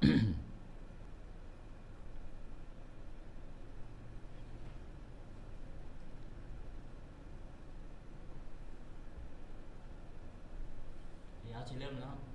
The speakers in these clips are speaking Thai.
เดี๋ยวจะเริ่มแล้ว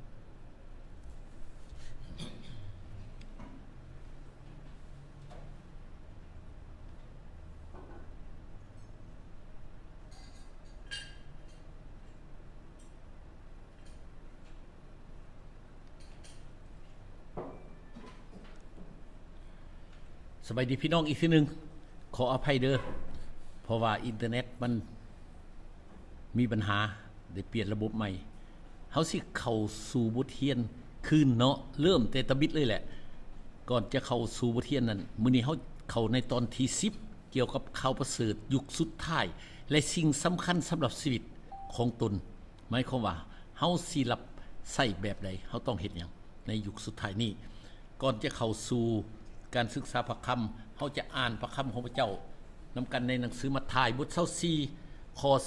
สบายดีพี่น้องอีกทีนึงขออภัยเด้อเพราะว่าอินเทอร์เน็ตมันมีปัญหาได้เปลี่ยนระบบใหม่เฮาสิเข้าสู่บทเรียนคืนเนาะเริ่มแต่ตะบิดเลยแหละก่อนจะเข้าสู่บทเรียนนั้นมื้อนี้เฮาเข้าในตอนที่10เกี่ยวกับข่าวประเสริฐยุคสุดท้ายและสิ่งสำคัญสำหรับชีวิตของตนหมายความว่าเฮาสิรับใช้แบบใดเฮาต้องเฮ็ดหยังในยุคสุดท้ายนี้ก่อนจะเข้าสู่การศึกษาพระคำเขาจะอ่านพระคำของพระเจ้านำกันในหนังสือมัทธิวบท24ข้อ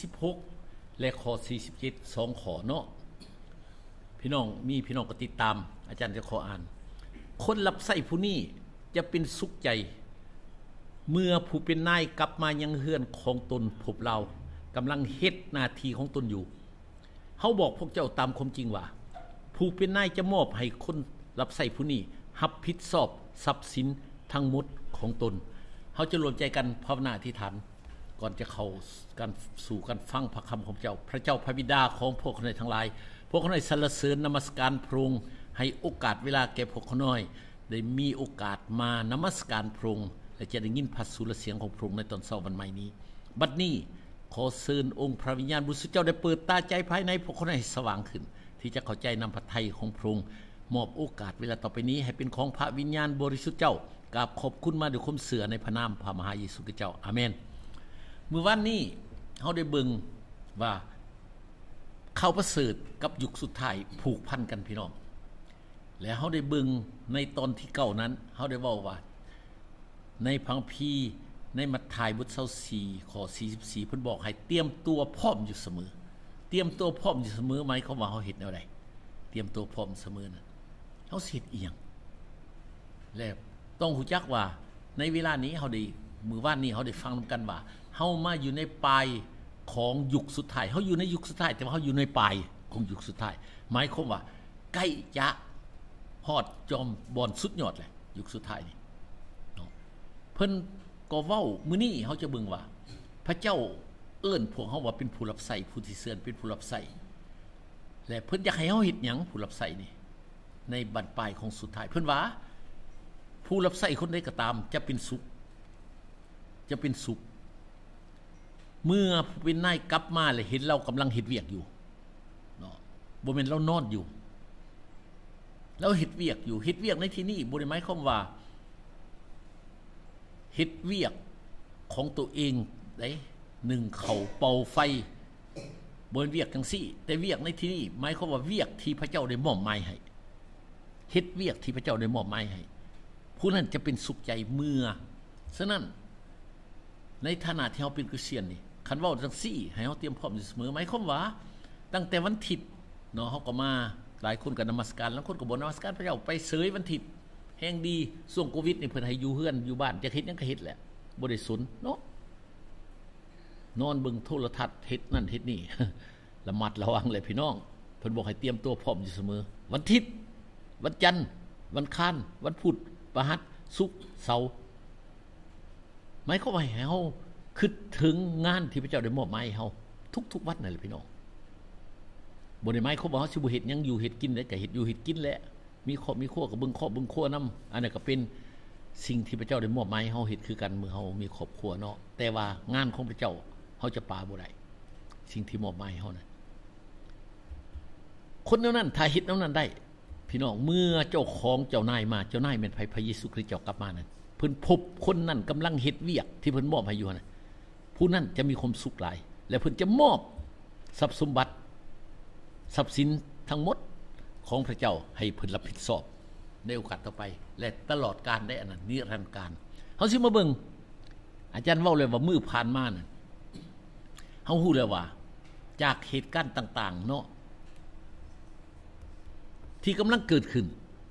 46และข้อ47 2ข้อเนาะพี่น้องมีพี่น้องก็ติดตามอาจารย์จะขออ่านคนรับใช้ผู้นี้จะเป็นสุขใจเมื่อผู้เป็นนายกลับมายังเฮือนของตนพบเรากำลังเฮ็ดหน้าที่ของตนอยู่เขาบอกพวกเจ้าตามความจริงว่าผู้เป็นนายจะมอบให้คนรับใช้ผู้นี้รับผิดชอบทรัพย์สินทั้งหมดของตนเขาจะรวมใจกันภาวนาอธิษฐานก่อนจะเข้ากันสู่กันฟังพระคำของเจ้าพระเจ้าพระบิดาของพวกคนทั้งหลายพวกคนสรรเสริญนมัสการพระองค์ให้โอกาสเวลาแก่พวกคนน้อยได้มีโอกาสมานมัสการพระองค์และจะได้ยินพระสุรเสียงของพระองค์ในตอนเช้าวันใหม่นี้บัดนี้ขอเชิญองค์พระวิญญาณบริสุทธิ์เจ้าได้เปิดตาใจภายในพวกคนให้สว่างขึ้นที่จะเข้าใจนำพระทัยของพระองค์มอบโอกาสเวลาต่อไปนี้ให้เป็นของพระวิญญาณบริสุทธิ์เจ้ากราบขอบคุณมาด้วยความเสื่อในพระนามพระมหาเยซูคริสต์เจ้าอาเมนเมื่อวันนี้เฮาได้เบิ่งว่าข่าวประเสริฐกับยุคสุดท้ายผูกพันกันพี่น้องและเฮาได้เบิ่งในตอนที่9นั้นเฮาได้เว้าว่าในพระคัมภีร์ในมัทธิวบท24ข้อ44เพิ่นบอกให้เตรียมตัวพร้อมอยู่เสมอเตรียมตัวพร้อมอยู่เสมอหมายความว่าเฮาเฮ็ดแนวใดเตรียมตัวพร้อมเสมอนั้นเฮาสิเฮ็ดอีหยังแล้วต้องรู้จักว่าในเวลานี้เฮาได้มื้อวานนี้เฮาได้ฟังนำกันว่าเฮามาอยู่ในปลายของยุคสุดท้ายเฮาอยู่ในยุคสุดท้ายแต่ว่าเฮาอยู่ในปลายของยุคสุดท้ายหมายความว่าใกล้จะฮอดจอมบอนสุดยอดแหละยุคสุดท้ายนี่เนาะเพิ่นก็เว้ามื้อนี้เฮาจะเบิ่งว่าพระเจ้าเอิ้นพวกเฮาว่าเป็นผู้รับใช้ผู้ที่เสื่อเป็นผู้รับใช้และเพิ่นอยากให้เฮาเฮ็ดหยังผู้รับใช้นี่ในบั้นปลายของสุดท้ายเพิ่นว่าผู้รับใช้คนใดก็ตามจะเป็นสุขเมื่อผู้เป็นนายกลับมาแล้วเห็นเรากำลังเฮ็ดเวียกอยู่เนาะบ่แม่นเรานอนอยู่เราเฮ็ดเวียกอยู่เฮ็ดเวียกในที่นี้บ่ได้หมายความว่าเฮ็ดเวียกของตัวเองได้นึ่งข้าวเป่าไฟบ่แม่นเวียกจังซี่แต่เวียกในที่นี้หมายความว่าเวียกที่พระเจ้าได้มอบหมายให้เฮ็ดเวียกที่พระเจ้าได้มอบหมายให้ผู้นั้นจะเป็นสุขใจเมื่อฉะนั้นในฐานะที่เฮาเป็นคริสเตียนนี่คันเว้าจังซี่ให้เฮาเตรียมพร้อมอยู่เสมอหมายความว่าตั้งแต่วันอาทิตย์เนาะเฮาก็มาหลายคนก็นมัสการแล้วคนก็บ่นมัสการพระเจ้าไปเสยวันอาทิตย์แห่งดีช่วงโควิดนี่เพิ่นให้อยู่เฮือนอยู่บ้านจะเฮ็ดหยังก็เฮ็ดแหละบ่ได้สนเนาะนอนเบิ่งโทรทัศน์เฮ็ดนั่นเฮ็ดนี่ ระมัดระวังเลยพี่น้องเพิ่นบอกให้เตรียมตัวพร้อมอยู่เสมอวันอาทิตย์วันจันทร์วันอังคารวันพุธพฤหัสศุกร์เสาร์หมายความว่าให้เฮาคิดถึงงานที่พระเจ้าได้มอบหมายให้เฮาทุกๆวันนั่นแหละพี่น้องบ่ได้หมายความว่าเฮาสิบ่เฮ็ดหยังอยู่เฮ็ดกินได้ก็เฮ็ดอยู่เฮ็ดกินแหละมีครอบมีครัวก็เบิ่งครอบเบิ่งครัวนำอันนั้นก็เป็นสิ่งที่พระเจ้าได้มอบหมายให้เฮาเฮ็ดคือกันเมื่อเฮามีครอบครัวเนาะแต่ว่างานของพระเจ้าเฮาจะปาบ่ได้สิ่งที่มอบหมายให้เฮานั้นคนนั้นถ้าเฮ็ดนั้นได้พี่น้องเมื่อเจ้าของเจ้านายมาเจ้านายแม่นพระเยซูคริสต์เจ้ากลับมานั้นเพิ่นพบคนนั้นกำลังเฮ็ดเวียกที่เพิ่นมอบให้อยู่นะผู้นั้นจะมีความสุขหลายและเพิ่นจะมอบทรัพย์สมบัติทรัพย์สินทั้งหมดของพระเจ้าให้เพิ่นรับผิดชอบในโอกาสต่อไปและตลอดกาลได้อันนั้นนิรันดร์กาลเฮาสิมาเบิ่งอาจารย์เว้าเลยว่ามื้อผ่านมานั่นเฮาฮู้แล้วว่าจากเหตุการณ์ต่างๆเนาะที่กำลังเกิดขึ้น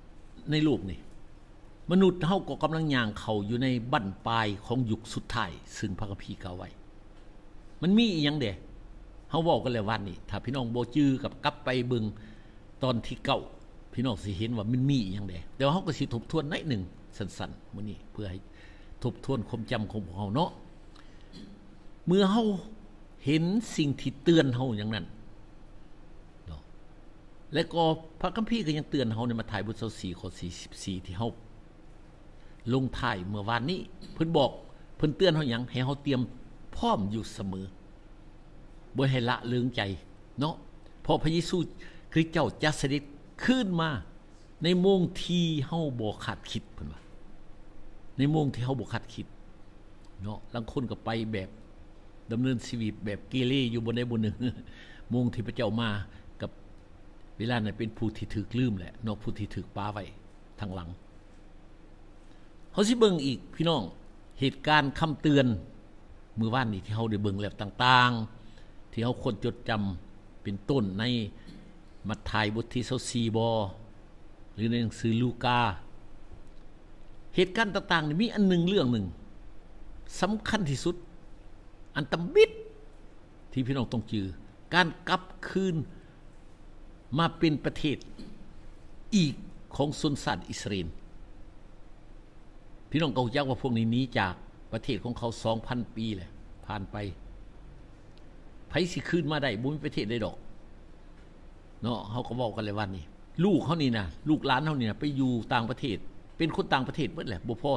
ในโลกนี่มนุษย์เฮาก็กำลังย่างเข้าอยู่ในบั้นปลายของยุคสุดท้ายซึ่งพระคัมภีร์กล่าวไว้มันมีอีหยังเด้เฮาเว้ากันแล้ววันนี้ถ้าพี่น้องบ่จื้อกับกลับไปเบิ่งตอนที่เก้าพี่น้องสิเห็นว่ามันมีอีหยังเด้แต่ว่าเฮาก็สิทบทวนหน่อยนึงสั้นๆมื้อนี้เพื่อให้ทบทวนความจำของพวกเฮาเนาะเมื่อเฮาเห็นสิ่งที่เตือนเฮาอย่างนั้นเนาะและก็พระคัมภีร์ก็ยังเตือนเฮาในมัทธิวบท24ข้อ44ที่เฮาลงท้ายเมื่อวานนี้เพิ่นบอกเพิ่นเตือนเฮาหยังให้เฮาเตรียมพร้อมอยู่เสมอบ่ให้ละเลิงใจเนาะเพราะพระเยซูคริสต์เจ้าจะเสด็จขึ้นมาในโมงที่เฮาบ่คาดคิดเพิ่นว่าในโมงที่เฮาบ่คาดคิดเนาะบางคนก็ไปแบบดำเนินชีวิตแบบเกเรอยู่บนใดบนหนึ่งโมงที่พระเจ้ามากับเวลานั้นเป็นผู้ที่ถูกลืมแหละเนาะผู้ที่ถูกปาไว้ทางหลังเฮาสิเบิ่งอีกพี่น้องเหตุการณ์คำเตือนมื้อวานนี้ที่เฮาได้เบิ่งแล้วต่างๆที่เฮาคนจดจำเป็นต้นในมัทธิวบทที่24บ่หรือในหนังสือลูกาเหตุการณ์ต่างๆนี่มีอันนึงเรื่องนึงสำคัญที่สุดอันตมิดที่พี่น้องต้องจือการกลับคืนมาเป็นประเทศอีกของชนชาติอิสราเอลพี่น้องก็รู้จักว่าพวกนี้หนีจากประเทศของเขา 2,000 ปีแหละผ่านไปไผสิคืนมาได้บ่มีประเทศใดดอกเนาะเฮาก็เว้ากันเลยว่านี่ลูกเฮานี่นะลูกหลานเฮานี่นะไปอยู่ต่างประเทศเป็นคนต่างประเทศเบิดแหละบ่พอ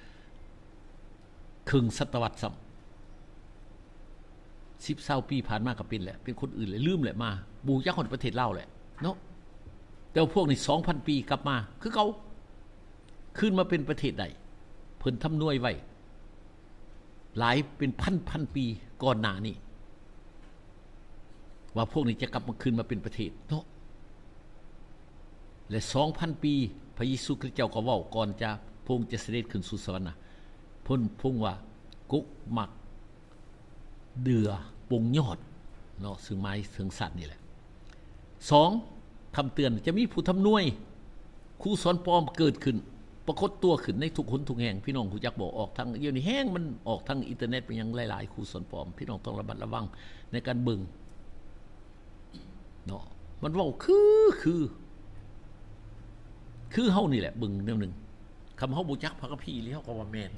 ครึ่งศตวรรษซ้ำ10-20 ปีผ่านมาก็เป็นแหละเป็นคนอื่นเลยลืมแหละมาบูจักคนประเทศลาวแหละเนาะแต่พวกนี้ 2,000 ปีกลับมาคือเขาขึ้นมาเป็นประเทศใดเพิ่นทำนวยไว้หลายเป็นพันปีก่อนหน้านี้ว่าพวกนี้จะกลับมาคืนมาเป็นประเทศเนาะและ 2,000 ปีพระเยซูคริสต์เจ้าก็เว้าก่อนจะพระองค์จะเสด็จขึ้นสู่สวรรค์นะเพิ่นพงว่ากุกมักเดือปงยอดเนาะซึ่งหมายถึงสัตว์นี่แหละ2คำเตือนจะมีผู้ทำนวยครูสอนปลอมเกิดขึ้นปรากฏตัวขึ้นในทุกคนทุกแห่งพี่น้องรู้จักบอกออกทางเดี๋ยวนี้แห้งมันออกทางอินเทอร์เน็ตไปยังหลายๆครูสอนปลอมพี่น้องต้องระมัดระวังในการเบิ่งเนาะมันเว้าคือเฮานี่แหละเบิ่งแนวนึงคำเฮาบ่จักพระคัมภีร์แล้วก็ว่าแม่น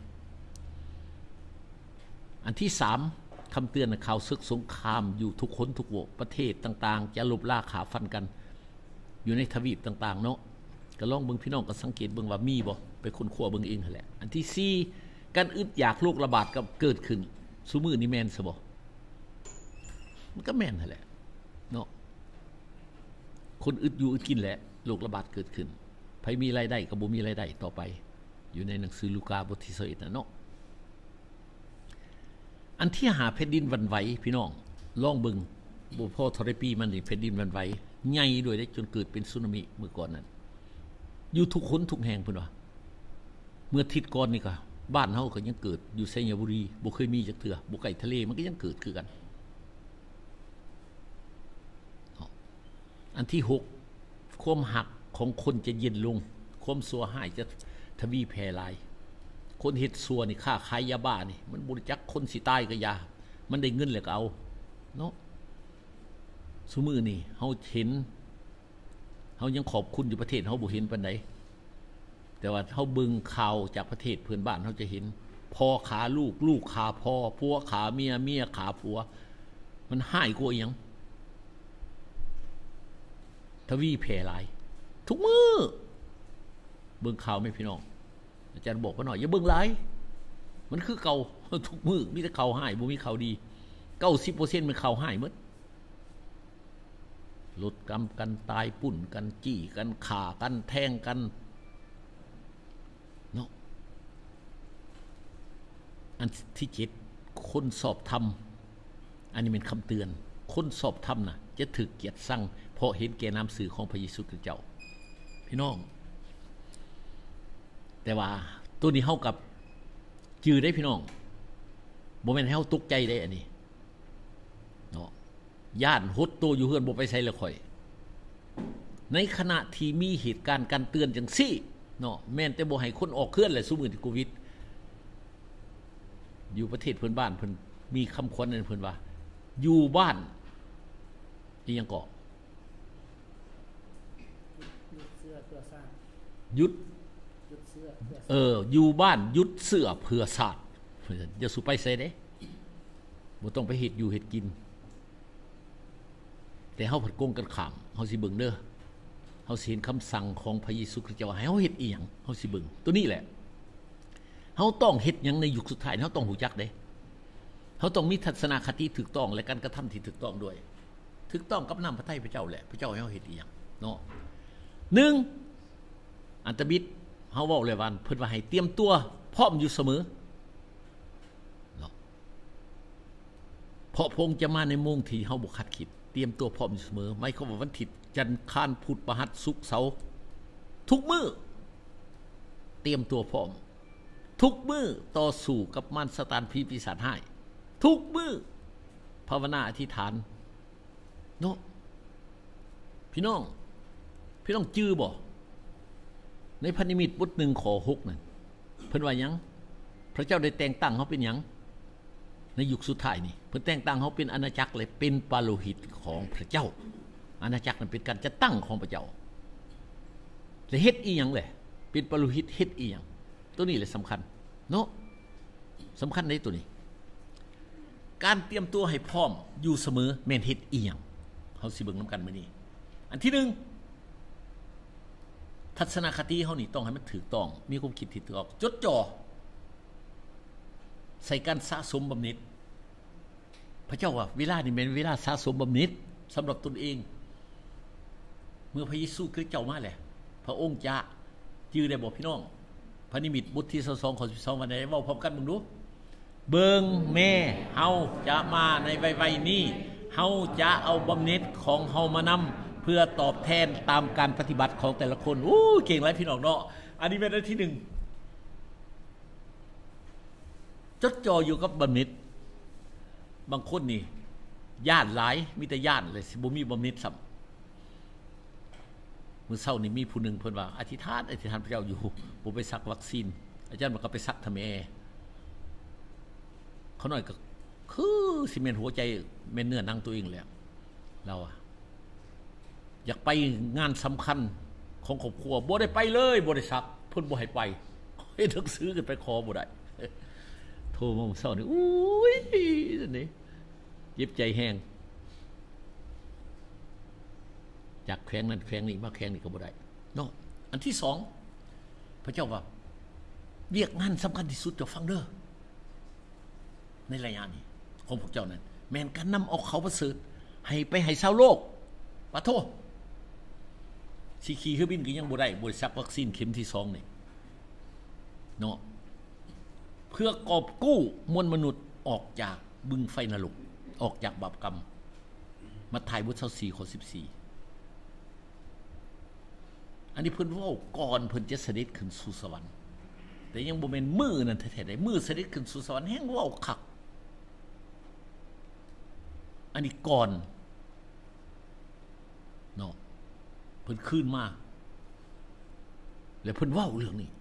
อันที่3คำเตือนข่าวศึกสงครามอยู่ทุกคนทุกประเทศต่างๆจะลบล่าขาฟันกันอยู่ในทวีปต่างๆเนาะก็ลองเบิ่งพี่น้องก็สังเกตเบิ่งว่ามีบ่ไปค้นคว้าเบิ่งเองนั่นแหละอันที่4การอึดอยากโรคระบาดก็เกิดขึ้นซุมื้อนี้แม่นซะบ่มันก็แม่นนั่นแหละเนาะคนอึดอยู่อึดกินแหละโรคระบาดเกิดขึ้นไผมีรายได้ก็บ่มีรายได้ต่อไปอยู่ในหนังสือลูกาบทที่21น่ะเนาะอันที่หาแผ่นดินวันไหวพี่น้องลองเบิ่งบ่พอเท่าใดปีมันนี่แผ่นดินวันไหวใหญ่ด้วยได้จนเกิดเป็นสึนามิเมื่อก่อนนั้นอยู่ทุกคนทุกแห่งเพิ่นว่าเมื่อทิศก่อนนี่ก็บ้านเฮาก็ยังเกิดอยู่ไสยบุรีบ่เคยมีจักเทื่อบ่ใกล้ทะเลมันก็ยังเกิดคือกันอันที่6ความหักของคนจะเย็นลงความชั่วร้ายจะทวีแพร่หลายคนเฮ็ดชั่วนี่ค้าขายยาบ้านี่มันบ่รู้จักคนสิตายก็ยามันได้เงินแล้วก็เอาเนาะซุมื้อนี้เฮาเห็นเฮายังขอบคุณอยู่ประเทศเฮาบ่เห็นปานใดแต่ว่าเฮาเบิ่งข่าวจากประเทศเพื่อนบ้านเฮาจะเห็นพ่อขาลูกลูกขาพ่อผัวขาเมียเมียขาผัวมันหายกว่าอีหยังทวีแพร่หลายทุกมื้อเบิ่งข่าวมั้ยพี่น้องอาจารย์บอกว่าหน่อยอย่าเบิ่งหลายมันคือเก่าทุกมื้อมีแต่ข่าวหายบ่มีข่าวดี 90% มันข่าวหายหมดลดกรรมกันตายปุ่นกันจี้กันฆ่ากันแทงกันเนาะอันที่7คนสอบธรรมอันนี้เป็นคำเตือนคนสอบธรรมน่ะจะถูกเกียรติสั่งเพราะเห็นแก่น้ำสื่อของพระเยซูคริสต์เจ้าพี่น้องแต่ว่าตัวนี้เฮากับจือได้พี่น้องบ่แม่นให้เฮาตกใจได้อันนี้เนาะย่านหดตัวอยู่เฮือนบ่ไปไสละข่อยในขณะที่มีเหตุการณ์การเตือนจังซี่เนาะแม่นแต่บ่ให้คนออกเคลื่อนแหละซุมื้อที่โควิดอยู่ประเทศเพิ่นบ้านเพิ่นมีคำขวัญนั่นเพิ่นว่าอยู่บ้านอีหยังก็หยุดอยู่บ้านหยุดเสื้อเพื่อชาติอย่าสุไปไสเด้บ่ต้องไปเฮ็ดอยู่เฮ็ดกินแต่เฮาผัดโกงกันข้ามเฮาสิเบิ่งเด้อเฮาสิเห็นคำสั่งของพระเยซูคริสต์ว่าให้เฮาเฮ็ดอีหยังเฮาสิเบิ่งตัวนี้แหละเฮาต้องเฮ็ดหยังในยุคสุดท้ายเฮาต้องรู้จักเด้เฮาต้องมีทัศนคติถูกต้องและการกระทำที่ถูกต้องด้วยถูกต้องกับนำพระทัยพระเจ้าแหละพระเจ้าให้เฮาเฮ็ดอีหยังเนาะ1อันตบิดเฮาเว้าเลยว่าเพิ่นว่าให้เตรียมตัวพร้อมอยู่เสมอเนาะเพราะพระองค์จะมาในโมงที่เฮาบ่คาดคิดเตรียมตัวพร้อมอยู่เสมอไม่เข้าว่าวันอาทิตย์จันทร์คานพุธพฤหัสศุกร์เสาร์ทุกมื้อเตรียมตัวพร้อมทุกมื้อต่อสู้กับมารซาตานผีปีศาจร้ายทุกมื้อภาวนาอธิษฐานเนาะพี่น้องจื้อบ่ในพระนิมิตบท1ข้อ6นั่นเพิ่นว่าหยังพระเจ้าได้แต่งตั้งเฮาเป็นหยังในยุคสุดท้ายนี่เพิ่นแต่งตั้งเฮาเป็นอาณาจักรเลยเป็นปาโลหิตของพระเจ้าอาณาจักรนั้นเป็นการจัดตั้งของพระเจ้าแล้วเฮ็ดอีหยังแหละเป็นปาโลหิตเฮ็ดอีหยังตัวนี้แหละสำคัญเนาะสำคัญในตัวนี้การเตรียมตัวให้พร้อมอยู่เสมอแม่นเฮ็ดอีหยังเฮาสิเบิ่งนำกันมื้อนี้อันที่1ทัศนคติเฮานี่ต้องให้มันถูกต้องมีความคิดที่ถูกต้องจดจ่อใส่การสะสมบำเหน็จพระเจ้าว่าเวลานี่เป็นเวลาสะสมบำเหน็จสำหรับตนเองเมื่อพระเยซูคริสต์เจ้ามาแหละพระองค์จะจื้อได้บอกพี่น้องพระนิมิตบทที่22ข้อ12วันไหนเว้าพร้อมกันมึงดูเบิ่งแม่เฮาจะมาในวัยนี้เฮาจะเอาบำเหน็จของเฮามานำเพื่อตอบแทนตามการปฏิบัติของแต่ละคนเก่งหลายพี่น้องเนาะอันนี้เป็นอันที่1จดจ่ออยู่กับบำเหน็จบางคนนี่ญาติหลายมีแต่ญาติเลยสิบ่มีบำเหน็จซ้ำมื้อเช้านี่มีผู้นึงเพิ่นว่าอธิษฐานพระเจ้าอยู่บ่ไปซักวัคซีนอาจารย์มันก็ไปซักทำแม่เขาหน่อยก็คือสิแม่นหัวใจแม่นเนื้อหนังตัวเองแล้วเราอยากไปงานสำคัญของครอบครัวบ่ได้ไปเลยบ่ได้ซักเพิ่นบ่ให้ไปเฮ็ดหนังสือกันไปขอบ่ได้โทรมาเช้านี่อุ้ยนี่เจ็บใจแห้งจากแขวงนั้นแขวงนี้มาแขวงนี้ก็บ่ได้เนาะอันที่2พระเจ้าว่าเรียกงานสำคัญที่สุดจะฟังเด้อในระยะนี้ของพวกเจ้านั้นแม่นการนำเอาเขาประเสริฐให้ชาวโลกปะโทสิขี่เครื่องบินก็ยังบ่ได้บ่ซักวัคซีนเข็มที่2นี่เนาะเพื่อกอบกู้มวลมนุษย์ออกจากบึงไฟนรกออกจากบาปกรรมมัทธิวบท24ข้อ14อันนี้เพิ่นเว้าก่อนเพิ่นจะเสด็จขึ้นสู่สวรรค์แต่ยังบ่แม่นมื้อนั้นแท้ๆได้มื้อเสด็จขึ้นสู่สวรรค์แฮงเว้าคักอันนี้ก่อนเนาะเพิ่นขึ้นมาแล้วเพิ่นเว้าเรื่องนี้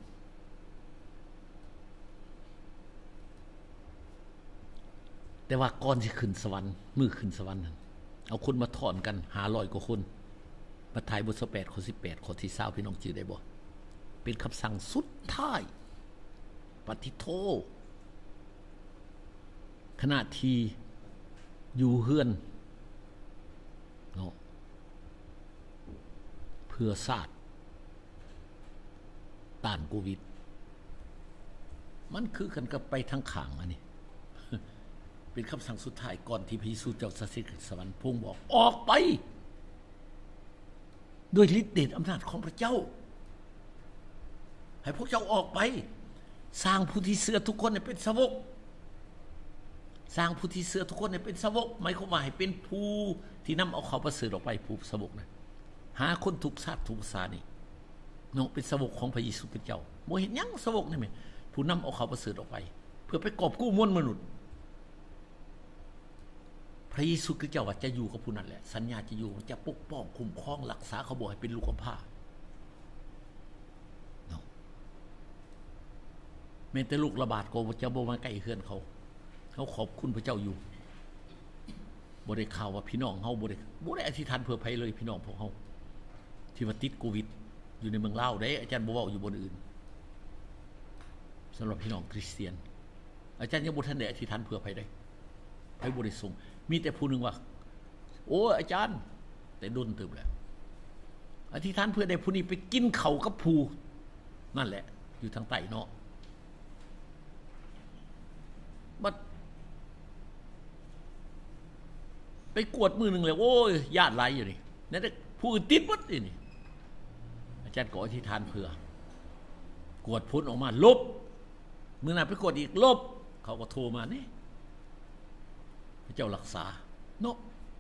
แต่ว่าก่อนสิขึ้นสวรรค์มื้อขึ้นสวรรค์นั้นเอาคนมาถอนกัน500กว่าคนมัทธิวบท28ข้อ18ข้อที่20พี่น้องจื้อได้บ่เป็นคำสั่งสุดท้ายปฏิโทขณะที่อยู่เฮือนเนาะเพื่อศาสตร์ต้านโควิดมันคือกันกับไปทางข้างอันนี้เป็นคำสั่งสุดท้ายก่อนที่พระเยซูเจ้าเสด็จขึ้นสวรรค์พระองค์บอกออกไปด้วยฤทธิ์เดชอำนาจของพระเจ้าให้พวกเจ้าออกไปสร้างผู้ที่เชื่อทุกคนให้เป็นสาวกสร้างผู้ที่เชื่อทุกคนให้เป็นสาวกหมายความว่าให้เป็นผู้ที่นำเอาเขาประเสริฐออกไปผู้สาวกนะหาคนทุกชาติทุกภาษานี่น้องเป็นสาวกของพระเยซูคริสต์เจ้าบ่เห็นหยังสาวกนี่แม่ผู้นำเอาเขาประเสริฐออกไปเพื่อไปกอบกู้มวลมนุษย์พระเยซูคริสต์เจ้าว่าจะอยู่กับผู้นั้นแหละสัญญาจะอยู่จะปกป้องคุ้มครองรักษาเขาบ่ให้เป็นลูกกำพร้าเนาะม้แต่ลูกระบาดก็จะบ่มาใกล้เฮือนเขาขอบคุณพระเจ้าอยู่บ่ได้ข่าวว่าพี่น้องเฮาบ่ได้อธิษฐานเพื่อไผเลยพี่น้องพวกเฮาที่ว่าติดโควิดอยู่ในเมืองลาวเด้อาจารย์บ่เว้าอยู่บนอื่นสำหรับพี่น้องคริสเตียนอาจารย์ยังบ่ทันได้อธิษฐานเพื่อไผได้ไผบ่ได้ส่งมีแต่ผู้นึงว่าโอ้อาจารย์แต่ดุนตึบแล้วอธิษฐานเพื่อได้ผู้นี้ไปกินข้าวกับผู้นั่นแหละอยู่ทางใต้เนาะบัดไปกวดมือหนึ่งเลยโอ้ยญาติหลายอยู่นี่นั่นแต่ผู้อื่นติดหมดนี่อาจารย์ก็อธิษฐานเพื่อกวดพ้นออกมาลบมือหน้าไปกวดอีกลบเขาก็โทรมานี่พระเจ้ารักษาเนาะ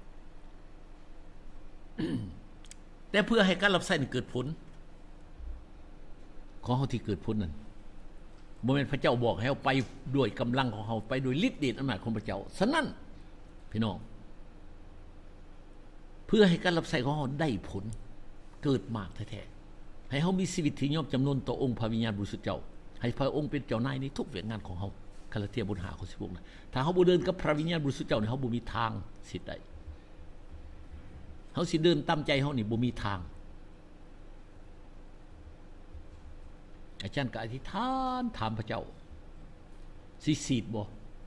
แต่เพื่อให้การรับใช้เกิดผลของเขาที่เกิดผลนั้นบ่แม่นพระเจ้าบอกให้เราไปด้วยกำลังของเขาไปด้วยฤทธิ์เดชอำนาจของพระเจ้าฉะนั้นพี่น้องเพื่อให้การรับใช้ของเขาได้ผลเกิดมากแท้ๆให้เขามีชีวิตที่ยอมจำนนต่อองค์พระวิญญาณบริสุทธิ์เจ้าให้พระองค์เป็นเจ้านายในทุกเรื่องงานของเขากาลาเทียบท5ข้อ16นะถ้าเขาบ่เดินกับพระวิญญาณบริสุทธิ์เจ้าเนี่ยเขาบ่มีทางสิได้เขาสิเดินตามใจเขานี่บ่มีทางอาจารย์ก็อธิษฐานถามพระเจ้าสิศีดบ่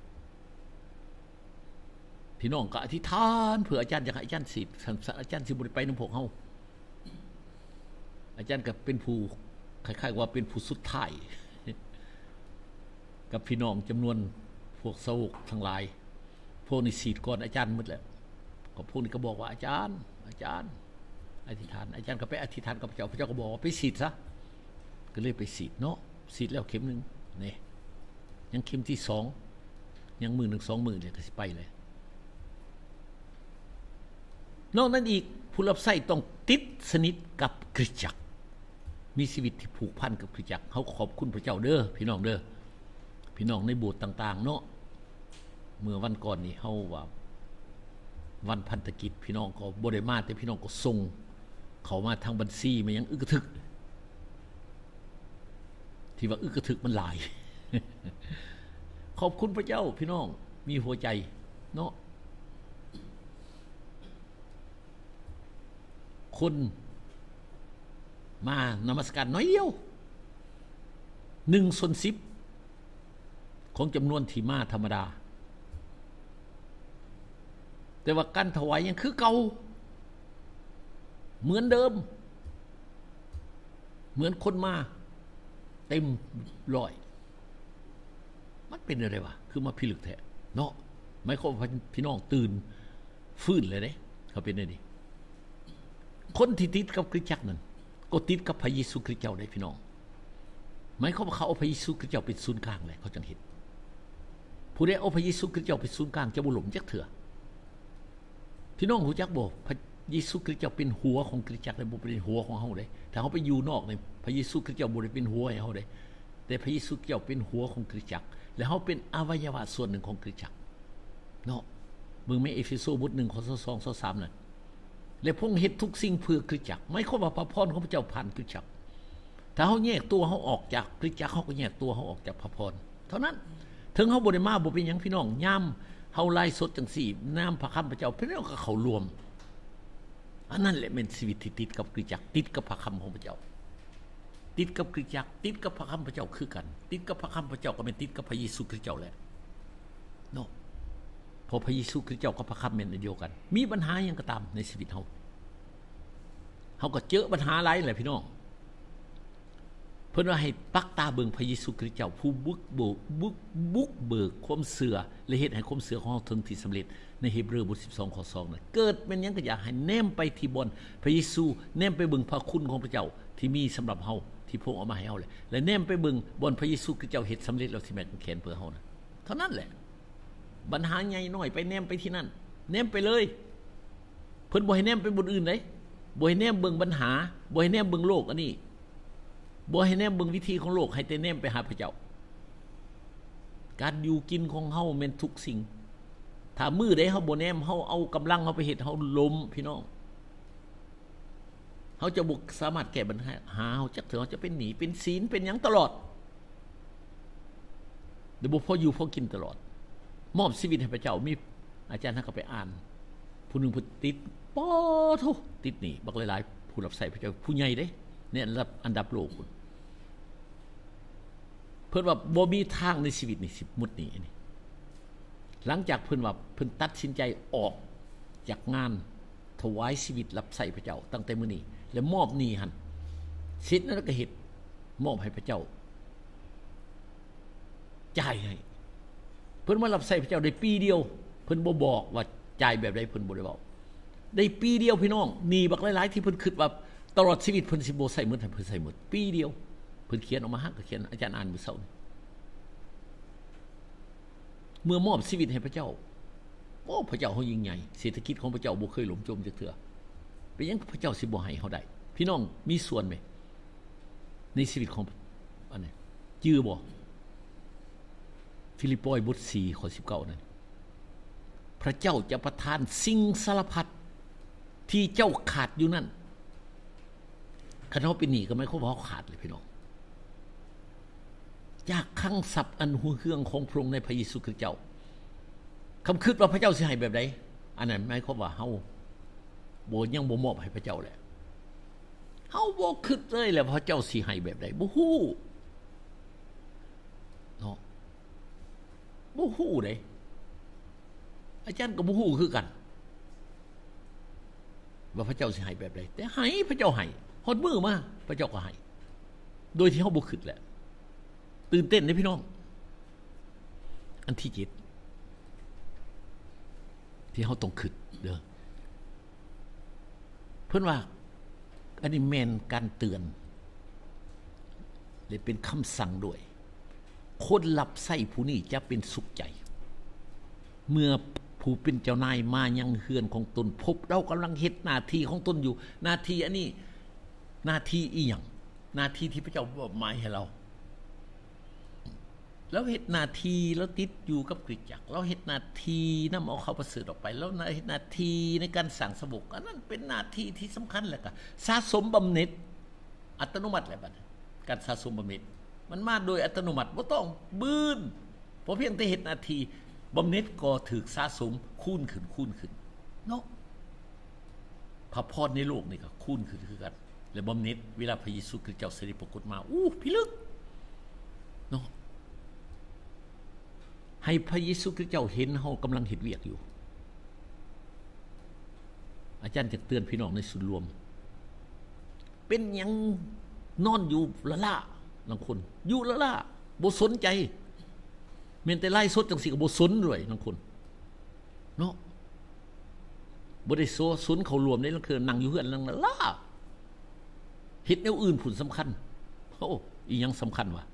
พี่น้องก็อธิษฐานเผื่ออาจารย์อยากให้อาจารย์ศีดอาจารย์สิบ่ได้ไปนำพวกเฮาอาจารย์ก็เป็นผู้คล้ายๆว่าเป็นผู้สุดท้ายกับพี่น้องจำนวนพวกสาวกทั้งหลายพวกนี้ศีดก่อนอาจารย์หมดแล้วก็พวกนี้ก็บอกว่าอาจารย์อธิษฐานอาจารย์ก็ไปอธิษฐานกับพระเจ้าพระเจ้าก็บอกว่าไปศีดซะก็เลยไปศีดเนาะศีดแล้วเข็มนึงนี่ยังเข็มที่2ยังมือ1 2มือเนี่ยก็สิไปเลยนอกนั้นอีกผู้รับใช้ต้องติดสนิทกับคริสตจักรมีชีวิตที่ผูกพันกับคริสตจักรเฮาขอบคุณพระเจ้าเด้อพี่น้องเด้อพี่น้องในโบสถ์ต่างๆเนาะเมื่อวันก่อนนี่เฮาว่าวันพันธกิจพี่น้องก็บ่ได้มาแต่พี่น้องก็ส่งเขามาทางบัญชีมายังอึกทึกที่ว่าอึกทึกมันหลาย ขอบคุณพระเจ้าพี่น้องมีหัวใจเนาะคนมานมัสการน้อยเดียว1/10ของจำนวนที่มาธรรมดาแต่ว่าการถวายยังคือเก่าเหมือนเดิมเหมือนคนมาเต็มร้อยมันเป็นอะไรวะคือมาพิลึกแท้เนาะไม่ค่อยพี่น้องตื่นฟื้นเลยเด้เขาเป็นได้ดิคนที่ติดกับคริสตจักรนั้นก็ติดกับพระเยซูคริสต์เจ้าได้พี่น้องหมายความว่าเขาเอาพระเยซูคริสต์เจ้าเป็นศูนย์กลางเลยเขาจังเห็นผู้ใดเอาพระเยซูคริสต์เจ้าเป็นศูนย์กลางจะบ่หลงจักเถื่อพี่น้องรู้จักบ่พระเยซูคริสต์เจ้าเป็นหัวของคริสตจักรเลยบ่เป็นหัวของเฮาเด้ถ้าเฮาไปอยู่นอกเนี่ยพระเยซูคริสต์เจ้าบ่ได้เป็นหัวให้เฮาเด้แต่พระเยซูคริสต์เจ้าเป็นหัวของคริสตจักรและเฮาเป็นอวัยวะส่วนหนึ่งของคริสตจักรเนาะมึงไม่เอเฟโซบท1ข้อ2ข้อ3นั่นและพระองค์เฮ็ดทุกสิ่งเพื่อคริสตจักรไม่เข้าว่าพระพรของพระเจ้าผ่านคริสตจักรถ้าเฮาแยกตัวเฮาออกจากคริสตจักรเฮาก็แยกตัวเฮาออกจากพระพรเท่านั้นถึงเฮาบ่ได้มาบ่เป็นหยังพี่น้องยามเฮาไลฟ์สดจังซี่นามพระคำพระเจ้าพี่น้องก็เข้ารวมอันนั้นแหละเป็นชีวิตที่ติดกับคริสตจักรติดกับพระคำของพระเจ้าติดกับคริสตจักรติดกับพระคำพระเจ้าคือกันติดกับพระคำพระเจ้าก็เป็นติดกับพระเยซูคริสต์เจ้าแหละเนาะพอพระเยซูคริสต์เจ้ากับพระคำเป็นอันเดียวกันมีปัญหาหยังก็ตามในชีวิตเฮาก็เจอปัญหาหลายแหละพี่น้องเพิ่นว่าให้ปักตาเบิ่งพระเยซูคริสต์เจ้าผู้บุกเบิกความเสื่อและเฮ็ดให้ความเสื่อของเฮาถึงที่สำเร็จในฮีบรูบท12ข้อ2น่ะเกิดเป็นหยังก็อยากให้แนมไปที่บนพระเยซูแนมไปเบิ่งพระคุณของพระเจ้าที่มีสำหรับเฮาที่พระองค์เอามาให้เฮาเลยและแนมไปเบิ่งบนพระเยซูคริสต์เจ้าเฮ็ดสำเร็จแล้วที่แม่นแขนเพื่อเฮานะเท่านั้นแหละปัญหาใหญ่น้อยไปแนมไปที่นั่นแนมไปเลยเพิ่นบ่ให้แนมไปบนอื่นเด้บ่ให้แนมเบิ่งปัญหาบ่ให้แนมเบิ่งโลกอันนี้บ่ให้แนมเบิ่งวิธีของโลกให้แต่แนมไปหาพระเจ้าการอยู่กินของเฮาแม่นทุกสิ่งถ้ามื้อใดเฮาบ่แนมเฮาเอากำลังเฮาไปเฮ็ดเฮาล้มพี่น้องเฮาจะบ่สามารถแก้ปัญหาเฮาจักเถื่อเฮาจะเป็นหนี้เป็นศีลเป็นหยังตลอดเดี๋ยวบ่พออยู่พอกินตลอดมอบชีวิตให้พระเจ้ามีอาจารย์ท่านก็ไปอ่านผู้หนึ่งผู้ติดป้อโธติดนี่บักหลายๆผู้รับใช้พระเจ้าผู้ใหญ่เด้เนี่ยอันดับโลกคุณเพิ่นว่าบ่มีทางในชีวิตนี่สิมุดนี่นี่หลังจากเพิ่นว่าเพิ่นตัดสินใจออกจากงานถวายชีวิตรับใช้พระเจ้าตั้งแต่มื้อนี้แล้วมอบนี่หั่นสิทธิ์นั้นก็เฮ็ดมอบให้พระเจ้าจ่ายให้เพิ่นมารับใช้พระเจ้าได้ปีเดียวเพิ่นบ่บอกว่าจ่ายแบบใดเพิ่นบ่ได้เว้าได้ปีเดียวพี่น้องหนี้บักหลายๆที่เพิ่นคิดว่าตลอดชีวิตเพิ่นสิบ่ใช้หมดให้เพิ่นใช้หมดปีเดียวเพิ่นเขียนออกมาฮักก็เขียนอาจารย์อ่านมื้อเช้าเมื่อมอบชีวิตให้พระเจ้าโอ้พระเจ้าเฮายิ่งใหญ่เศรษฐกิจของพระเจ้าบ่เคยล่มจมจักเทื่อเป็นหยังพระเจ้าสิบ่ให้เฮาได้พี่น้องมีส่วนไหมในชีวิตของอันนี้จื้อบ่ฟิลิปปบท4ข้อ19นั่นพระเจ้าจะประทานสิ่งสารพัดที่เจ้าขาดอยู่นั่นคันเฮาเป็นหนี้ก็ไม่เขาว่าขาดเลยพี่น้องจากคลังทรัพย์อันหูเฮืองของพระองค์ในพระเยซูคริสต์เจ้าคำคิดว่าพระเจ้าสิให้แบบใดอันนั้นหมายความว่าเฮาบ่ยังบ่มอบให้พระเจ้าแหละเฮาบ่คิดเลยแหละพระเจ้าสิให้แบบใดบ่ฮู้เนาะบ่ฮู้เด้อาจารย์ก็บ่ฮู้คือกันว่าพระเจ้าสิให้แบบใดแต่ให้พระเจ้าให้ฮอดมื้อมาพระเจ้าก็ให้โดยที่เฮาบ่คิดแหละตื่นเต้นเด้พี่น้องอันที่7ที่เฮาต้องคิดเด้อเพิ่นว่าอันนี้แม่นการเตือนเลยเป็นคำสั่งด้วยคนรับใช้ผู้นี้จะเป็นสุขใจเมื่อผู้เป็นเจ้านายมายังเฮือนของตนพบเรากำลังเฮ็ดหน้าที่ของตนอยู่หน้าที่อันนี้หน้าที่อีหยังหน้าที่ที่พระเจ้ามอบหมายให้เราแล้วเฮ็ดหน้าที่แล้วติดอยู่กับคริสตจักรเราเฮ็ดหน้าที่นำเอาเข้าประเสริฐออกไปแล้วเฮ็ดหน้าที่ในการสร้างสบกอันนั้นเป็นหน้าที่ที่สำคัญแหละก็สะสมบำเหน็จอัตโนมัติแหละบัดการสะสมบำเหน็จมันมาโดยอัตโนมัติบ่ต้องบื้นเพราะเพียงแต่เฮ็ดหน้าที่บำเหน็จก็ถูกสะสมคูณขึ้นเนาะพระพรในโลกนี่ก็คูณขึ้นคือกันและบำเหน็จเวลาพระเยซูคริสต์เจ้าเสด็จปรากฏมาพิลึกเนาะให้พระเยซูคริสต์เจ้าเห็นเฮากำลังเฮ็ดเวียกอยู่อาจารย์จะเตือนพี่น้องในส่วนรวมเป็นหยังนอนอยู่ละล่าบางคนอยู่ละล่าบ่สนใจแม้แต่ไล่สดจังซี่ก็บ่สนด้วยบางคนเนาะบ่ได้สนเข้ารวมได้ลางคือนั่งอยู่เฮือนนั่งละล่าเฮ็ดแนวอื่นผุ่นสำคัญอีหยังสำคัญวะ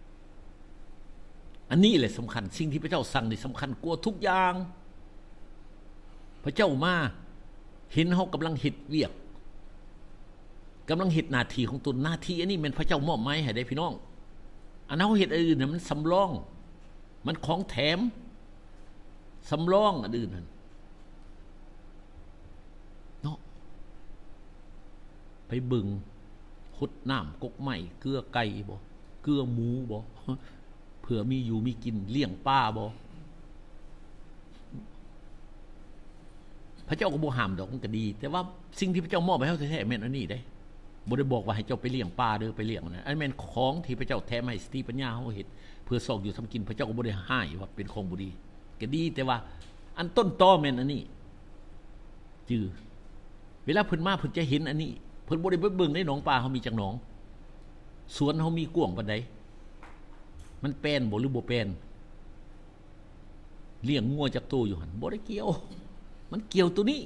อันนี้แหละสำคัญสิ่งที่พระเจ้าสั่งนี่สำคัญกว่าทุกอย่างพระเจ้ามาเห็นเฮากำลังเฮ็ดเวียกกำลังเฮ็ดหน้าที่ของตนหน้าที่อันนี้แม่นพระเจ้ามอบหมายให้ได้พี่น้องอันเฮาเฮ็ดอื่นน่ะมันสำรองมันของแถมสำรองอันอื่นนั่นเนาะไปบึงหดน้ำกกไม้เกลือไก่บ่เกลือหมูบ่เผื่อมีอยู่มีกินเลี้ยงป้าบ่พระเจ้าก็บ่ห้ามดอกมันก็ดีแต่ว่าสิ่งที่พระเจ้ามอบให้เฮาแท้ๆแม่นอันนี้เด้บ่ได้บอกว่าให้เจ้าไปเลี้ยงป้าเด้อไปเลี้ยงนะอันแม่นของที่พระเจ้าแถมให้สติปัญญาเฮาเฮ็ดเพื่อซอกอยู่ทำกินพระเจ้าก็บ่ได้ให้ว่าเป็นของบ่ดีก็ดีแต่ว่าอันต้นตอแม่นอันนี้จื้อเวลาเพิ่นมาเพิ่นจะเห็นอันนี้เพิ่นบ่ได้ไปเบิ่งในหนองปลาเฮามีจักหนองสวนเฮามีกว้างปานใดมันแป้นบ่หรือบ่แป้นเลี้ยงงัวจักโตอยู่หั่นบ่ได้เกี่ยวมันเกี่ยวตัวนี้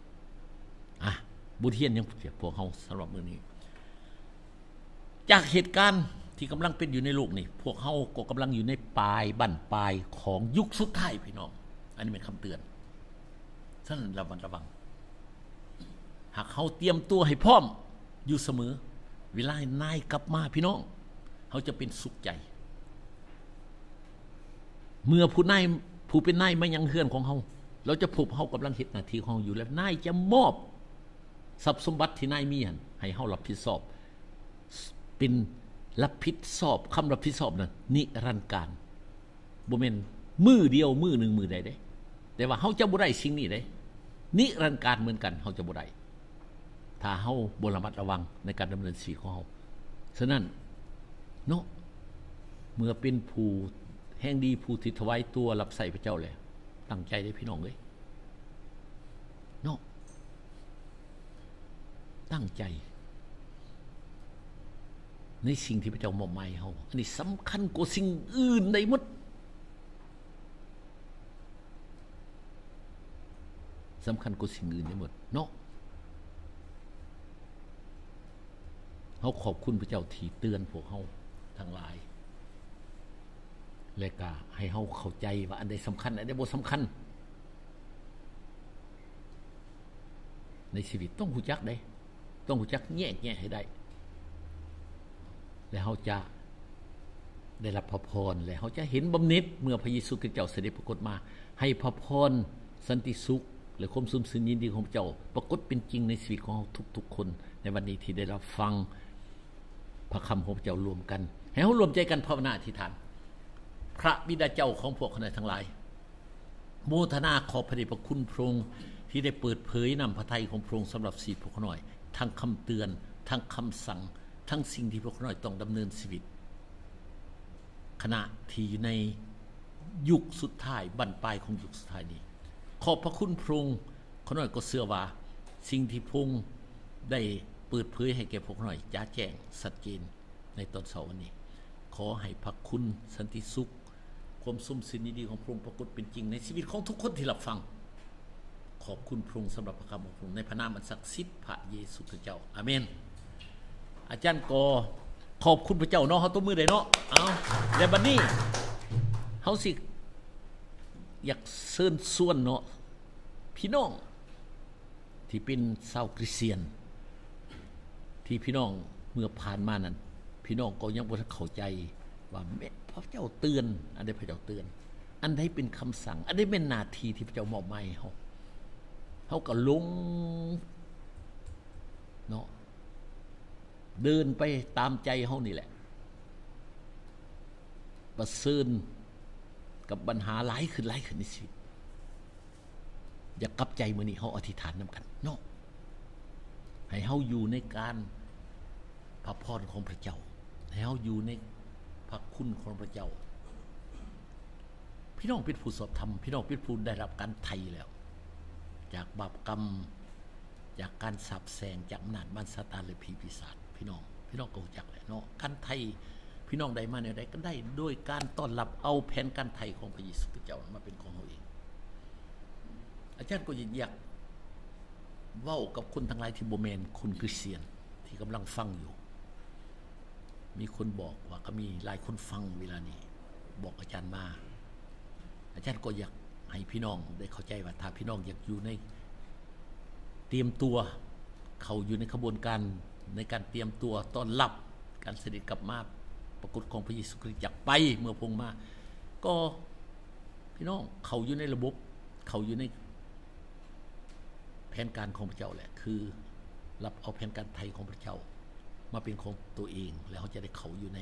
บุญเฮียนยังพวกเฮาสำหรับมื้อนี้จากเหตุการณ์ที่กำลังเป็นอยู่ในโลกนี่พวกเฮาก็กำลังอยู่ในปลายบั้นปลายของยุคสุดท้ายพี่น้องอันนี้เป็นคำเตือนท่านระวังหากเฮาเตรียมตัวให้พร้อมอยู่เสมอเวลานายกลับมาพี่น้องเฮาจะเป็นสุขใจเมื่อผู้เป็นนายมายังเฮือนของเฮาเราจะพบเฮากำลังเฮ็ดหน้าที่ของเฮาอยู่แล้วนายจะมอบทรัพย์สมบัติที่นายมีให้เฮารับผิดชอบเป็นรับผิดชอบคำรับผิดชอบนั้นนิรันดร์การบ่แม่นมือเดียวมือหนึ่งมือใดเด้แต่ว่าเฮาจะบ่ได้สิ่งนี้เด้นิรันดร์การเหมือนกันเฮาจะบ่ได้ถ้าเฮาบ่ระมัดระวังในการดำเนินชีวิตของเฮาฉะนั้นเนาะเมื่อเป็นผู้แห่งดีผู้ที่ถวายตัวรับใช้พระเจ้าแล้วตั้งใจได้พี่น้องเอ้ยเนาะตั้งใจในสิ่งที่พระเจ้ามอบหมายเฮาอันนี้สำคัญกว่าสิ่งอื่นใดหมดสำคัญกว่าสิ่งอื่นได้หมดเนาะเฮาขอบคุณพระเจ้าที่เตือนพวกเฮาทั้งหลายและก็ให้เฮาเข้าใจว่าอันใดสำคัญอันใดบ่สำคัญในชีวิตต้องรู้จักได้ต้องรู้จักแยกแยะให้ได้และเฮาจะได้รับพระพรและเฮาจะเห็นบำเหน็จเมื่อพระเยซูคริสต์เจ้าเสด็จปรากฏมาให้พระพรสันติสุขและความสุขสินยินดีของพระเจ้าปรากฏเป็นจริงในชีวิตของเฮาทุกๆคนในวันนี้ที่ได้รับฟังพระคำของพระเจ้ารวมกันให้เฮารวมใจกันภาวนาอธิษฐานพระบิดาเจ้าของพวกเราทั้งหลายโมทนาขอพระเดชพระคุณพระองค์ที่ได้เปิดเผยนำพระทัยของพระองค์สำหรับชีวิตพวกเราหน่อยทั้งคำเตือนทั้งคำสั่งทั้งสิ่งที่พวกเราหน่อยต้องดำเนินชีวิตขณะที่อยู่ในยุคสุดท้ายบั้นปลายของยุคสุดท้ายนี้ขอบพระคุณพระองค์ขอหน่อยก็เชื่อว่าสิ่งที่พระองค์ได้เปิดเผยให้แก่พวกเราหน่อยจ้าแจ้งชัดเจนในตอนเช้าวันนี้ขอให้พระคุณสันติสุขความสมสินดีของพระองค์ปรากฏเป็นจริงในชีวิตของทุกคนที่รับฟังขอบคุณพระองค์สำหรับพระคำของพระองค์ในพระนามอันศักดิ์สิทธิ์พระเยซูคริสต์เจ้าอาเมนอาจารย์ก็ขอบคุณพระเจ้าเนาะเฮาตบมือได้เนาะเอาและบัดนี้เฮาสิอยากเชิญชวนเนาะพี่น้องที่เป็นชาวคริสเตียนที่พี่น้องเมื่อผ่านมานั้นพี่น้องก็ยังบ่ทันเข้าใจว่าพระเจ้าเตือนอันใดพระเจ้าเตือนอันใดเป็นคำสั่งอันใดเป็นหน้าที่ที่พระเจ้ามอบหมายให้เฮาก็ลงเนาะเดินไปตามใจเฮานี่แหละประเสริญกับปัญหาหลายขึ้นในชีวิตอย่ากลับใจมื้อนี้เฮาอธิษฐานนำกันเนาะให้เฮาอยู่ในการพระพรของพระเจ้าให้เฮาอยู่ในพระคุณของพระเจ้าพี่น้องเป็นผู้สอบธรรมพี่น้องเป็นผู้ได้รับการไถ่แล้วจากบาปกรรมจากการสาปแช่งจากอำนาจมารซาตานและผีปีศาจพี่น้องก็รู้จักแหละเนาะการไถ่พี่น้องใดมาแนวใดก็ได้โดยการต้อนรับเอาแผนการไถ่ของพระเยซูคริสต์เจ้ามาเป็นของเราเองอาจารย์ก็อยากเว้ากับคนทั้งหลายที่บ่แม่นคนคริสเตียนที่กำลังฟังอยู่มีคนบอกว่าก็มีหลายคนฟังเวลานี้บอกอาจารย์มาอาจารย์ก็อยากให้พี่น้องได้เข้าใจว่าถ้าพี่น้องอยากอยู่ในเตรียมตัวเขาอยู่ในขบวนการในการเตรียมตัวต้อนรับการเสด็จกลับมาปรากฏของพระเยซูคริสต์จากไปเมื่อพงมาก็พี่น้องเขาอยู่ในระบบเขาอยู่ในแผนการของพระเจ้าแหละคือรับเอาแผนการไทยของพระเจ้ามาเป็นของตัวเองแล้วเขาจะได้เขาอยู่ใน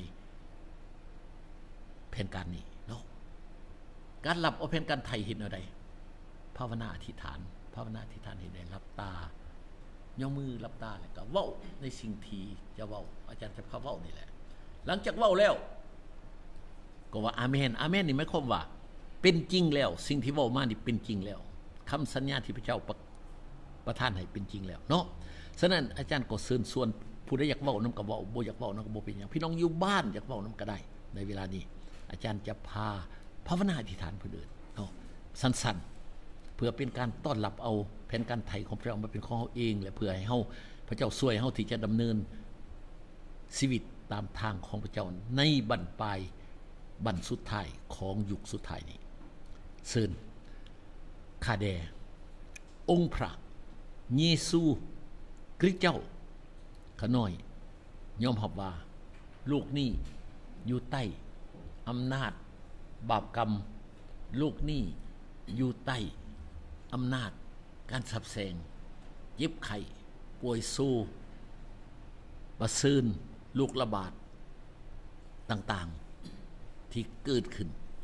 แผนการนี้เนาะการรับเอาแผนการไทยเห็นอะไรภาวนาอธิษฐานเห็นได้รับตาย่อมือรับตาแล้วก็เว้าในสิ่งที่จะเว้าอาจารย์จะพาเว้านี่แหละหลังจากเว้าแล้วก็ว่าอาเมนนี่หมายความว่าเป็นจริงแล้วสิ่งที่เว้ามานี่เป็นจริงแล้วคำสัญญาที่พระเจ้าประทานให้เป็นจริงแล้วเนาะฉะนั้นอาจารย์ก็เชิญชวนผู้ใดอยากเว้านำก็เว้าบ่อยากเว้านำก็บ่เป็นหยังพี่น้องอยู่บ้านอยากเว้านำก็ได้ในเวลานี้อาจารย์จะพาภาวนาอธิษฐานผู้อื่นเนาะสั้นๆเพื่อเป็นการต้อนรับเอาแผนการไถ่ของพระเจ้ามาเป็นของเฮาเองและเพื่อให้เฮาพระเจ้าช่วยเฮาที่จะดำเนินชีวิตตามทางของพระเจ้าในบั้นปลายบั้นสุดท้ายของยุคสุดท้ายนี้เชิญข้าแด่องค์พระเยซูคริสต์เจ้าข้าน้อยยอมรับว่าลูกนี้อยู่ใต้อำนาจบาปกรรมลูกนี้อยู่ใต้อำนาจการสับแสงเย็บไข้ป่วยโซประเสริญลูกระบาดต่างๆที่เกิดขึ้น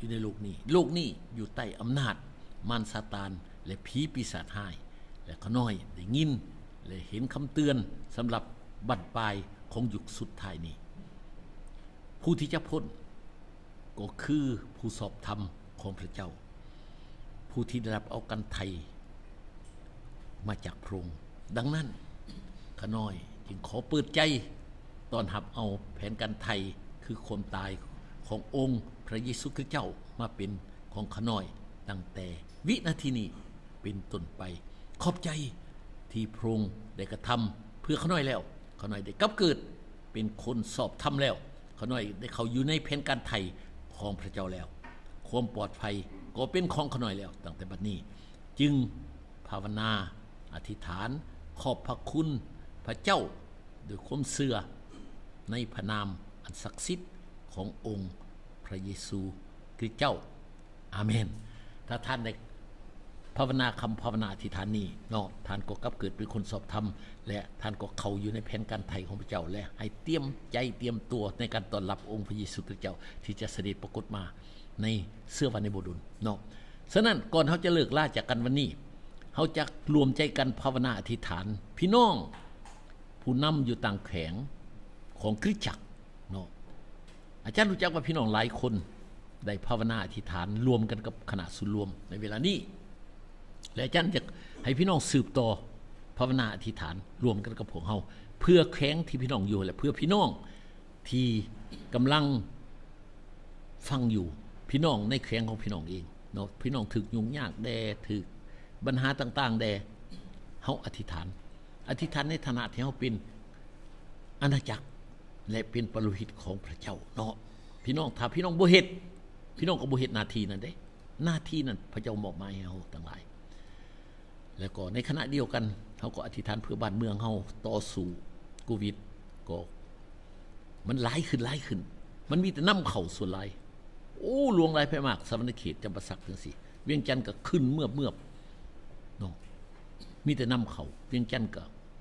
อยู่ในโลกนี้โลกนี้อยู่ใต้อำนาจมารซาตานและผีปีศาจร้ายและข้าน้อยได้ยินและเห็นคำเตือนสำหรับบั้นปลายของยุคสุดท้ายนี้ผู้ที่จะพ้นก็คือผู้สอบธรรมของพระเจ้าผู้ที่ได้รับเอากันไถ่มาจากพระองค์ดังนั้นข้าน้อยจึงขอเปิดใจต้อนรับเอาแผนการไถ่คือความตายขององค์พระเยซูคริสต์เจ้ามาเป็นของข้าน้อยตั้งแต่วินาทีนี้เป็นต้นไปขอบใจที่พระองค์ได้กระทำเพื่อข้าน้อยแล้วข้าน้อยได้กลับเกิดเป็นคนสอบธรรมแล้วข้าน้อยได้เข้าอยู่ในแผนการไถ่ของพระเจ้าแล้วความปลอดภัยก็เป็นของข้าน้อยแล้วตั้งแต่บัดนี้จึงภาวนาอธิษฐานขอบพระคุณพระเจ้าด้วยความเชื่อในพระนามอันศักดิ์สิทธิ์ขององค์พระเยซูคริสต์เจ้าอาเมนถ้าท่านได้ภาวนาคำภาวนาอธิษฐานนี้เนาะท่านก็กลับเกิดเป็นคนสอบธรรมและท่านก็เข้าอยู่ในแผนการไถ่ของพระเจ้าและให้เตรียมใจเตรียมตัวในการต้อนรับองค์พระเยซูคริสต์เจ้าที่จะเสด็จปรากฏมาในเสื้อวันในโบดุลเนาะฉะนั้นก่อนเขาจะเลิกลาจากกันวันนี้เขาจะรวมใจกันภาวนาอธิษฐานพี่น้องผู้นำอยู่ต่างแขวงของคริสตจักรเนาะอาจารย์รู้จักว่าพี่น้องหลายคนได้ภาวนาอธิษฐานรวมกันกับคณะส่วนรวมในเวลานี้และอาจารย์จะให้พี่น้องสืบต่อภาวนาอธิษฐานรวมกันกับพวกเราเพื่อแขวงที่พี่น้องอยู่และเพื่อพี่น้องที่กำลังฟังอยู่พี่น้องในแขวงของพี่น้องเองเนาะพี่น้องถึกยุ่งยากแดถึกปัญหาต่างๆแดเฮาอธิษฐานในฐานะที่เฮาเป็นอาณาจักรและเป็นปริหิตของพระเจ้าเนาะพี่น้องถ้าพี่น้องบ่เฮ็ดพี่น้องก็บ่เฮ็ดหน้าที่นั้นเด้หน้าที่นั้นพระเจ้ามอบหมายให้เฮาทั้งหลายแล้วก็ในขณะเดียวกันเฮาก็อธิษฐานเพื่อบ้านเมืองเฮาต่อสู้โควิดก็มันหลายขึ้นมันมีแต่นำเข้าส่วนหลายโอ้หลวงหลายไปมากสวรรค์เขตจำปาสักจังซี่เวียงจันทน์ก็ขึ้นเมื่อเนาะมีแต่นำเข้าเวียงจันทน์ก็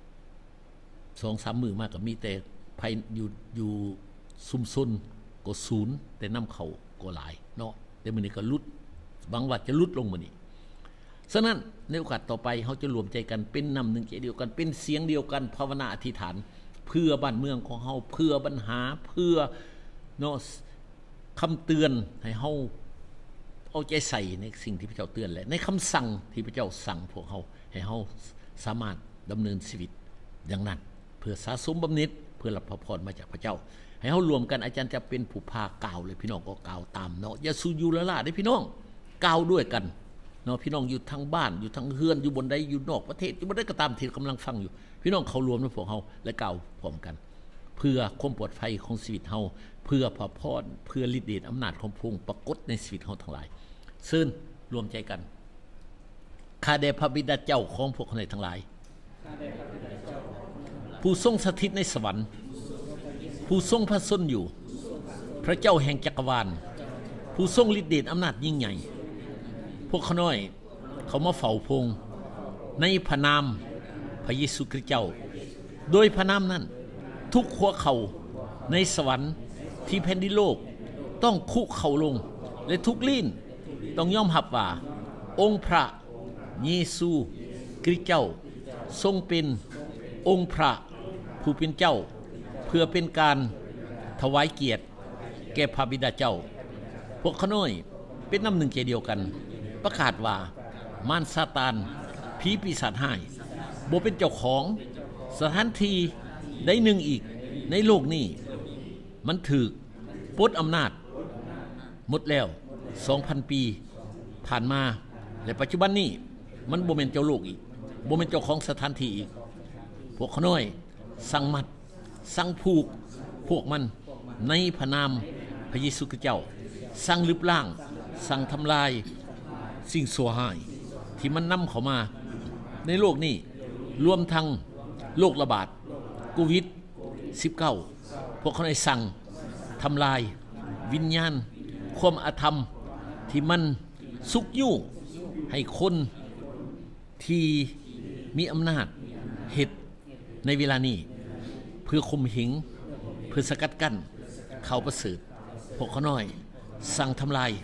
2-3 มื้อมาก็มีแต่ภัยอยู่ซุมซนก็ศูนย์แต่นำเข้าก็หลายเนาะแต่มื้อนี้ก็ลดบางวัดจะลดลงมื้อนี้ฉะนั้นในโอกาสต่อไปเฮาจะรวมใจกันเป็นน้ำหนึ่งใจเดียวกันเป็นเสียงเดียวกันภาวนาอธิษฐานเพื่อบ้านเมืองของเฮาเพื่อปัญหาเพื่อเนาะคำเตือนให้เฮาเอาใจใส่ในสิ่งที่พระเจ้าเตือนและในคำสั่งที่พระเจ้าสั่งพวกเฮาให้เฮาสามารถดำเนินชีวิตอย่างนั้นเพื่อสะสมบำเหน็จเพื่อรับพระพรมาจากพระเจ้าให้เฮารวมกันอาจารย์จะเป็นผู้พากล่าวเลยพี่น้องก็กล่าวตามเนาะอย่าสู้อยู่ละล่ะได้พี่น้องกล่าวด้วยกันเนาะพี่น้องอยู่ทางบ้านอยู่ทางเฮือนอยู่บนใดอยู่นอกประเทศอยู่บนใดก็ตามที่กำลังฟังอยู่พี่น้องเขารวมในพวกเฮาและกล่าวพร้อมกันเพื่อความปลอดภัยของชีวิตเฮาเพื่อพระพรเพื่อฤทธิ์เดชอำนาจของพระองค์ปรากฏในชีวิตเฮาทั้งหลายซึ่งรวมใจกันข้าแต่พระบิดาเจ้าของพวกคนทั้งหลายผู้ทรงสถิตในสวรรค์ผู้ทรงพระชนอยู่พระเจ้าแห่งจักรวาลผู้ทรงฤทธิ์เดชอำนาจยิ่งใหญ่พวกข้าน้อยเขามาเฝ้าพงในพระนามพระเยซูคริสต์เจ้าโดยพระนามนั้นทุกหัวเข่าในสวรรค์ที่แผ่นดินโลกต้องคุกเข่าลงและทุกลิ้นต้องยอมรับว่าองค์พระเยซูคริสต์เจ้าทรงเป็นองค์พระผู้เป็นเจ้าเพื่อเป็นการถวายเกียรติแก่พระบิดาเจ้าพวกข้าน้อยเป็นน้ำหนึ่งใจเดียวกันประกาศว่ามารซาตานผีปีศาจร้ายบ่เป็นเจ้าของสถานที่ใดหนึ่งอีกในโลกนี้มันถูกปลดอำนาจหมดแล้ว 2,000 ปีผ่านมาและปัจจุบันนี้มันบ่แม่นเจ้าโลกอีกบ่แม่นเจ้าของสถานที่อีกพวกข้าน้อยสั่งมัดสั่งผูกพวกมันในพระนามพระเยซูคริสต์เจ้าสั่งลึบล้างสั่งทำลายสิ่งชั่วร้ายที่มันนำเข้ามาในโลกนี้รวมทั้งโรคระบาดโควิด-19 พวกเขาได้สั่งทำลายวิญญาณความอาธรรมที่มันสุกยุ่ให้คนที่มีอำนาจเฮ็ดในเวลานี้เพื่อข่มเหงเพื่อสกัดกั้นข่าวประเสริฐพวกเขาน้อยสั่งทำลาย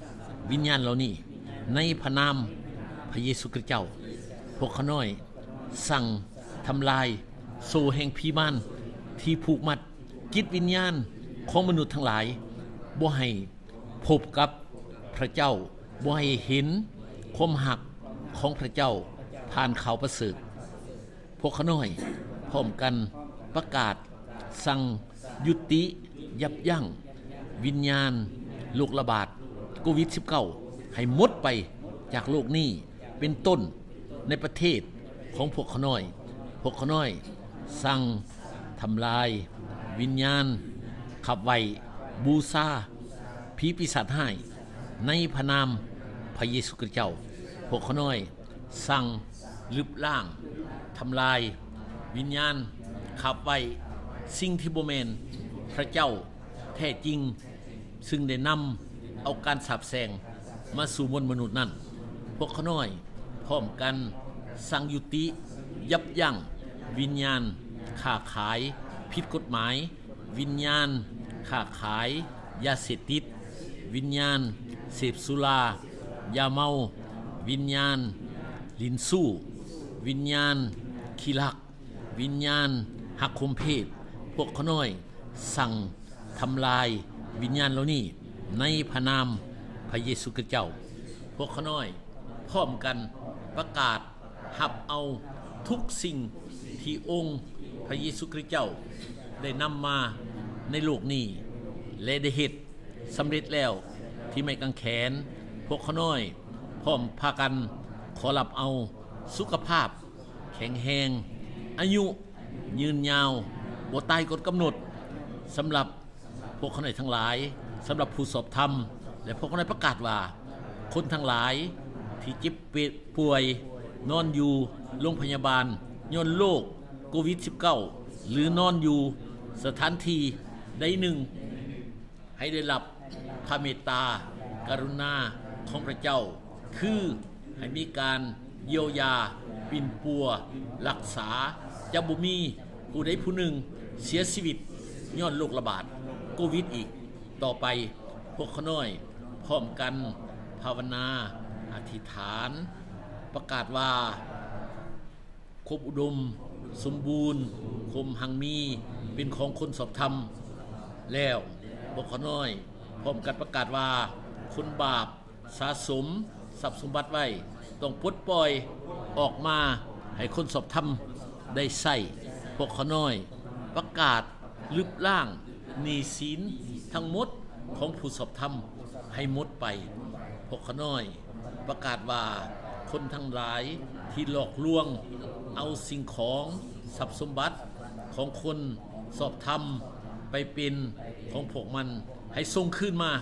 วิญญาณเหล่านี้ในพระนามพระเยซูคริสต์เจ้าพวกเขาน้อยสั่งทำลายโซ่แห่งผีมารที่ผูกมัดจิตวิญญาณของมนุษย์ทั้งหลายบ่ให้พบกับพระเจ้าบ่ให้เห็นความหักของพระเจ้าผ่านข่าวประเสริฐพวกเขาน้อยพร้อมกันประกาศสั่งยุติยับยั้งวิญญาณโรคระบาดโควิด -19 ให้หมดไปจากโลกนี้เป็นต้นในประเทศของพวกเขาน้อยพวกเขาน้อยสั่งทำลายวิญญาณขับไว้บูชาผีปีศาจร้ายในพระนามพระเยซูคริสต์เจ้าพวกเขาน้อยสั่งลึบล้างทำลายวิญญาณขับไว้สิ่งที่บ่แม่นพระเจ้าแท้จริงซึ่งได้นำเอาการสาปแช่งมาสู่มวลมนุษย์นั้นพวกเขาน้อยพร้อมกันสั่งยุติยับยั้งวิญญาณค้าขายผิดกฎหมายวิญญาณค้าขายยาเสพติดวิญญาณเสพสุรายาเมาวิญญาณลิ้นสู้วิญญาณขี้ลักวิญญาณหักคมเพศพวกเขาน้อยสั่งทำลายวิญญาณเหล่านี้ในพระนามพระเยซูคริสต์เจ้าพวกเขาน้อยพร้อมกันประกาศหับเอาทุกสิ่งที่องค์พระเยซูคริสต์เจ้าได้นำมาในโลกนี้และได้เฮ็ดสำเร็จแล้วที่ไม่กังแขนพวกเขาน้อยพร้อมพากันขอรับเอาสุขภาพแข็งแรงอายุยืนยาวบ่ตายกฎกำหนดสำหรับพวกเขาน้อยทั้งหลายสำหรับผู้สอบธรรมและพวกเขาน้อยประกาศว่าคนทั้งหลายที่เจ็บป่วยนอนอยู่โรงพยาบาลย้อนโรคโควิด -19 หรือนอนอยู่สถานที่ใดหนึ่งให้ได้รับพระเมตตากรุณาของพระเจ้าคือให้มีการเยียวยาปิ่นปัวรักษาจะบ่มีผู้ใดผู้หนึ่งเสียชีวิตย้อนโรคระบาดโควิดอีกต่อไปพวกเขาน้อยพร้อมกันภาวนาอธิษฐานประกาศว่าครบอุดมสมบูรณ์คมหังมีเป็นของคนสอบธรรมแล้วพวกเขาน้อยพร้อมกันประกาศว่าคนบาปสะสมทรัพย์สมบัติไว้ต้องปลดปล่อยออกมาให้คนสอบธรรมได้ใช้พวกเขาน้อยประกาศลึบล้างหนี้สินทั้งหมดของผู้สอบธรรมให้หมดไปพวกเขาน้อยประกาศว่าคนทั้งหลายที่หลอกลวงเอาสิ่งของทรัพย์สมบัติของคนสอบธรรมไปเป็นของพวกมันให้ส่งขึ้นมา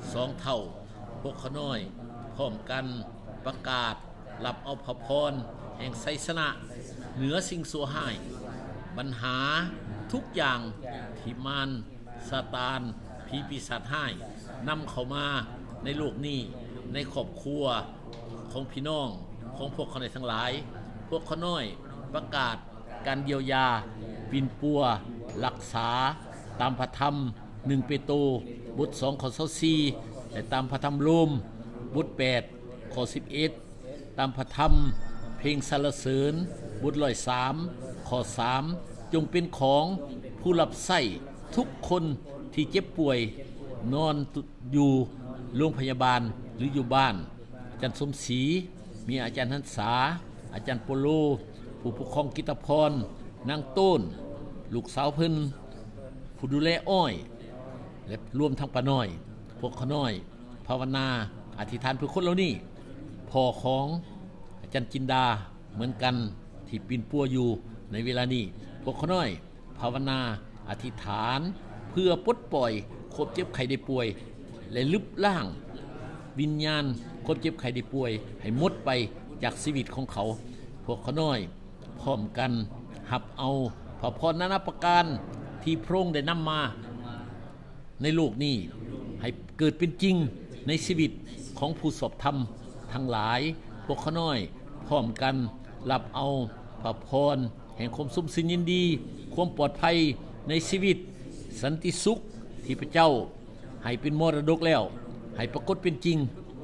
2 เท่าพวกเขาน้อยพร้อมกันประกาศรับเอาพระพรแห่งไสยชนะเหนือสิ่งชั่วร้ายปัญหาทุกอย่างที่มารซาตานผีปีศาจร้ายนำเข้ามาในโลกนี้ในครอบครัวของพี่น้องของพวกเขาในทั้งหลายพวกเขาน้อยประกาศการเยียวยาปิ่นปัวรักษาตามพระธรรม1 เปโตรบท 2 ข้อ 24และตามพระธรรมโรมบท 8 ข้อ 11ตามพระธรรมเพลงสรรเสริญบท 103 ข้อ 3จงเป็นของผู้รับใช้ทุกคนที่เจ็บป่วยนอนอยู่โรงพยาบาลหรืออยู่บ้านอาจารย์สมศรีมีอาจารย์หันษาอาจารย์โปโลผู้ปกครองกิตพรนางต้นลูกสาวเพิ่นผู้ดูแลอ้อยและรวมทั้งป้าน้อยพวกเขาน้อยภาวนาอธิษฐานเพื่อคนเหล่านี้พ่อของอาจารย์จินดาเหมือนกันที่ปีนปัวอยู่ในเวลานี้พวกเขาน้อยภาวนาอธิษฐานเพื่อปลดปล่อยความเจ็บไข้ได้ป่วยและลึบล้างวิญญาณความเจ็บไข้ได้ป่วยให้หมดไปจากชีวิตของเขาพวกเขาน้อยพร้อมกันหับเอาพระพรนานาประการที่พระองค์ได้นำมาในโลกนี้ให้เกิดเป็นจริงในชีวิตของผู้สอบธรรมทั้งหลายพวกเขาน้อยพร้อมกันรับเอาพระพรแห่งความสุขสินยินดีความปลอดภัยในชีวิตสันติสุขที่พระเจ้าให้เป็นมรดกแล้วให้ปรากฏเป็นจริง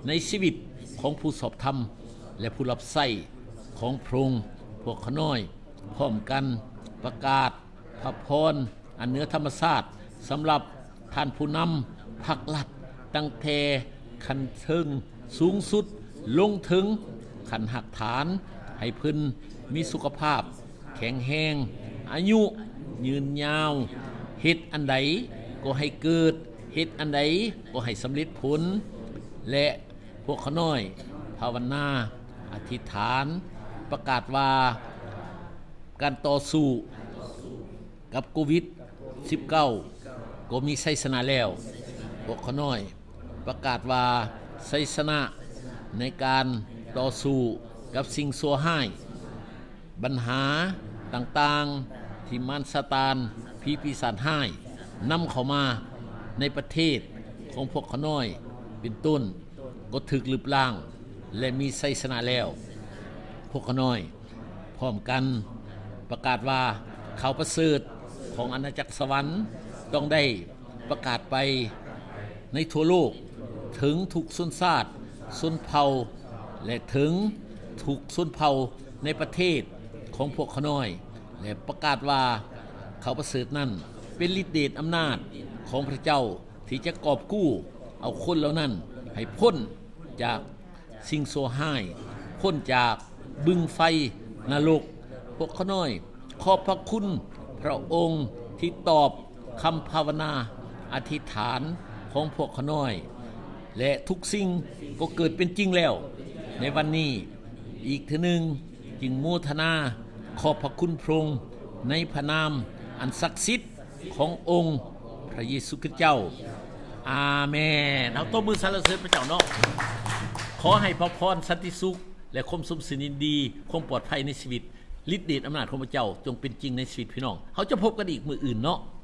ในชีวิตของผู้สอบธรรมและผู้รับใช้ของพระองค์พวกขน้อยพร้อมกันประกาศพระพรอันเหนือธรรมชาติสำหรับท่านผู้นำภาครัฐตั้งแต่ขั้นถึงสูงสุดลงถึงขั้นหักฐานให้เพิ่นมีสุขภาพแข็งแรงอายุยืนยาวเฮ็ดอันใดก็ให้เกิดเฮ็ดอันใดก็ให้สำเร็จผลและพวกขน้อยภาวนาอธิษฐานประกาศว่าการต่อสู้กับโควิด-19 ก็มีชัยชนะแล้วพวกขน้อยประกาศว่าชัยชนะในการต่อสู้กับสิ่งชั่วร้ายปัญหาต่างๆที่มารซาตานผีปีศาจร้ายนำเข้ามาในประเทศของพวกขน้อยเป็นต้นก็ถึกลืบล้างและมีชัยชนะแล้วพวกขน้อยพร้อมกันประกาศว่าข่าวประเสริฐของอาณาจักรสวรรค์ต้องได้ประกาศไปในทั่วโลกถึงทุกชนชาติชนเผ่าและถึงทุกชนเผ่าในประเทศของพวกขน้อยและประกาศว่าข่าวประเสริฐนั้นเป็นฤทธิ์เดชอำนาจของพระเจ้าที่จะกอบกู้เอาคนเหล่านั้นให้พ้นจากสิ่งชั่วร้ายพ้นจากบึงไฟนรกพวกขน้อยขอบพระคุณพระองค์ที่ตอบคำภาวนาอธิษฐานของพวกขน้อยและทุกสิ่งก็เกิดเป็นจริงแล้วในวันนี้อีกทีหนึ่งจึงโมทนาขอบพระคุณพระองค์ในพระนามอันศักดิ์สิทธิ์ขององค์พระเยซูคริสต์เจ้าอาเมนเอาตบมือสรรเสริญพระเจ้าเนาะขอให้พระพรสันติสุขและความสมสินดีความปลอดภัยในชีวิตฤทธิ์เดชอำนาจของพระเจ้าจงเป็นจริงในชีวิตพี่น้องเขาจะพบกันอีกมื้ออื่นเนาะ